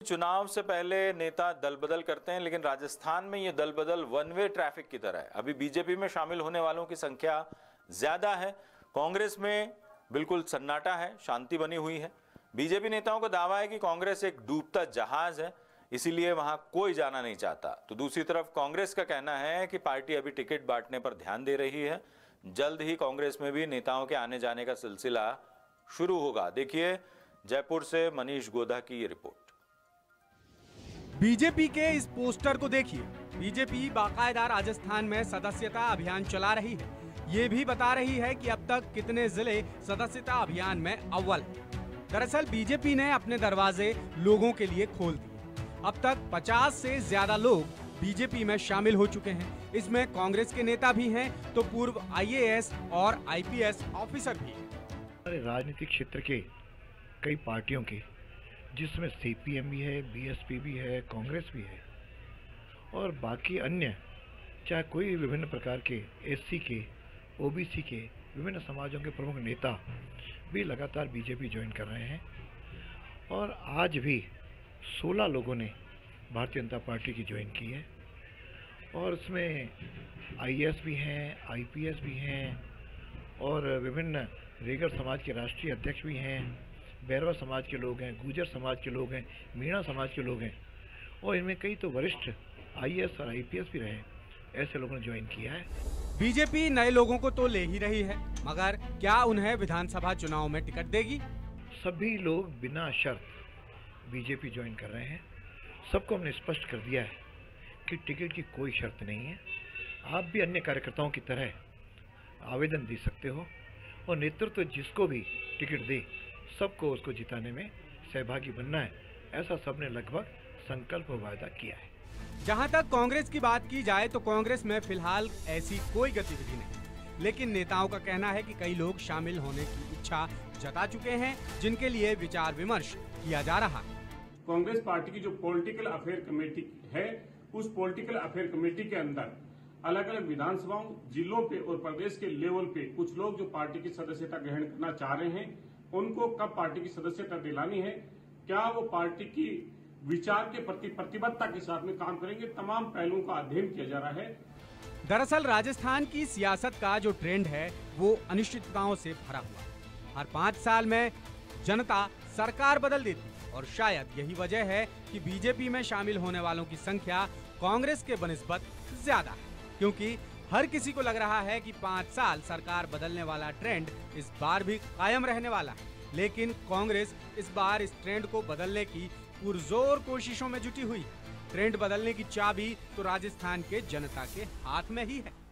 चुनाव से पहले नेता दल बदल करते हैं, लेकिन राजस्थान में ये दल बदल वन वे ट्रैफिक की तरह है। अभी बीजेपी में शामिल होने वालों की संख्या ज्यादा है, कांग्रेस में बिल्कुल सन्नाटा है, शांति बनी हुई है। बीजेपी नेताओं का दावा है कि कांग्रेस एक डूबता जहाज है, इसीलिए वहां कोई जाना नहीं चाहता। तो दूसरी तरफ कांग्रेस का कहना है कि पार्टी अभी टिकट बांटने पर ध्यान दे रही है, जल्द ही कांग्रेस में भी नेताओं के आने जाने का सिलसिला शुरू होगा। देखिए जयपुर से मनीष गोधा की ये रिपोर्ट। बीजेपी के इस पोस्टर को देखिए। बीजेपी बाकायदा राजस्थान में सदस्यता अभियान चला रही है। ये भी बता रही है कि अब तक कितने जिले सदस्यता अभियान में अव्वल। दरअसल बीजेपी ने अपने दरवाजे लोगों के लिए खोल दिए। अब तक 50 से ज्यादा लोग बीजेपी में शामिल हो चुके हैं। इसमें कांग्रेस के नेता भी हैं तो पूर्व IAS और IPS ऑफिसर भी हैं। राजनीतिक क्षेत्र के कई पार्टियों के, जिसमें CPM भी है, BSP भी है, कांग्रेस भी है और बाकी अन्य चाहे कोई विभिन्न प्रकार के SC के, OBC के विभिन्न समाजों के प्रमुख नेता भी लगातार बीजेपी ज्वाइन कर रहे हैं। और आज भी 16 लोगों ने भारतीय जनता पार्टी की ज्वाइन की है और इसमें IAS भी हैं, IPS भी हैं और विभिन्न रेगर समाज के राष्ट्रीय अध्यक्ष भी हैं, बैरवा समाज के लोग हैं, गुर्जर समाज के लोग हैं, मीणा समाज के लोग हैं और इनमें कई तो वरिष्ठ IAS और IPS भी रहे। ऐसे लोगों ने ज्वाइन किया है। बीजेपी नए लोगों को तो ले ही रही है, मगर क्या उन्हें विधानसभा चुनाव में टिकट देगी? सभी लोग बिना शर्त बीजेपी ज्वाइन कर रहे हैं। सबको हमने स्पष्ट कर दिया है कि टिकट की कोई शर्त नहीं है। आप भी अन्य कार्यकर्ताओं की तरह आवेदन दे सकते हो और नेतृत्व जिसको भी टिकट दे सबको उसको जिताने में सहभागी बनना है, ऐसा सबने लगभग संकल्प और वायदा किया है। जहां तक कांग्रेस की बात की जाए तो कांग्रेस में फिलहाल ऐसी कोई गतिविधि नहीं, लेकिन नेताओं का कहना है कि कई लोग शामिल होने की इच्छा जता चुके हैं, जिनके लिए विचार विमर्श किया जा रहा है। कांग्रेस पार्टी की जो पॉलिटिकल अफेयर कमेटी है, उस पॉलिटिकल अफेयर कमेटी के अंदर अलग अलग विधानसभाओं, जिलों पे और प्रदेश के लेवल पे कुछ लोग जो पार्टी की सदस्यता ग्रहण करना चाह रहे हैं, उनको कब पार्टी की सदस्यता दिलानी है, क्या वो पार्टी की विचार के प्रति प्रतिबद्धता के साथ में काम करेंगे, तमाम पहलुओं का अध्ययन किया जा रहा है। दरअसल राजस्थान की सियासत का जो ट्रेंड है वो अनिश्चितताओं से भरा हुआ। हर 5 साल में जनता सरकार बदल देती और शायद यही वजह है कि बीजेपी में शामिल होने वालों की संख्या कांग्रेस के बनिस्बत ज्यादा है, क्योंकि हर किसी को लग रहा है कि 5 साल सरकार बदलने वाला ट्रेंड इस बार भी कायम रहने वाला है। लेकिन कांग्रेस इस बार इस ट्रेंड को बदलने की पुरजोर कोशिशों में जुटी हुई है। ट्रेंड बदलने की चाबी तो राजस्थान के जनता के हाथ में ही है।